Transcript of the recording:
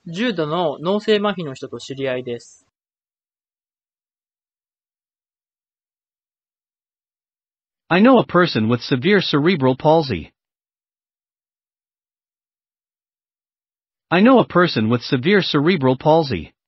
重度の脳性麻痺の人と知り合いです。 I know a person with severe cerebral palsy. I know a person with severe cerebral palsy.